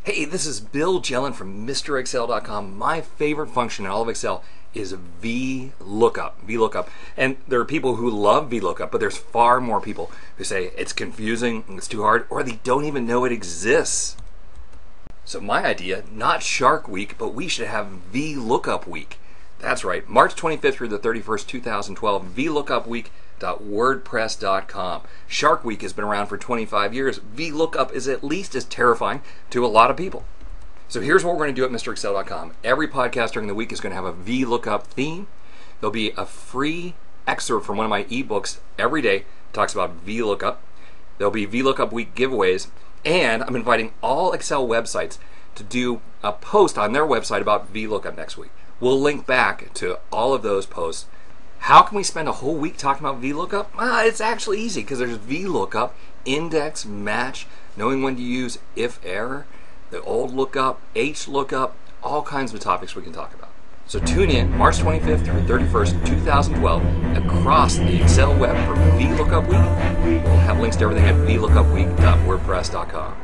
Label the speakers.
Speaker 1: Hey, this is Bill Jelen from MrExcel.com. My favorite function in all of Excel is VLOOKUP. And there are people who love VLOOKUP, but there's far more people who say it's confusing, it's too hard, or they don't even know it exists. So my idea, not Shark Week, but we should have VLOOKUP Week. That's right, March 25th through the 31st, 2012, VLOOKUPweek.wordpress.com. Shark Week has been around for 25 years. VLOOKUP is at least as terrifying to a lot of people. So here's what we're going to do at MrExcel.com. Every podcast during the week is going to have a VLOOKUP theme. There'll be a free excerpt from one of my ebooks every day that talks about VLOOKUP. There'll be VLOOKUP Week giveaways, and I'm inviting all Excel websites to do a post on their website about VLOOKUP next week. We'll link back to all of those posts. How can we spend a whole week talking about VLOOKUP? It's actually easy because there's VLOOKUP, index, match, knowing when to use if error, the old lookup, H lookup, all kinds of topics we can talk about. So tune in March 25th through 31st, 2012 across the Excel web for VLOOKUP Week. We'll have links to everything at VLOOKUPweek.wordpress.com.